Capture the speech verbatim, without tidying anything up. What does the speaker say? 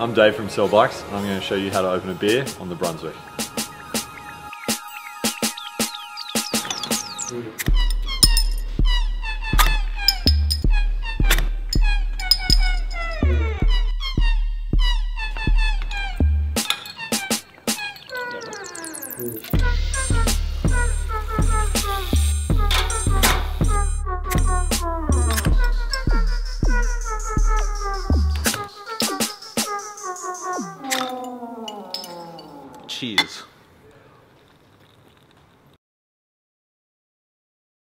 I'm Dave from Cell Bikes, and I'm going to show you how to open a beer on the Brunswick. Cheers.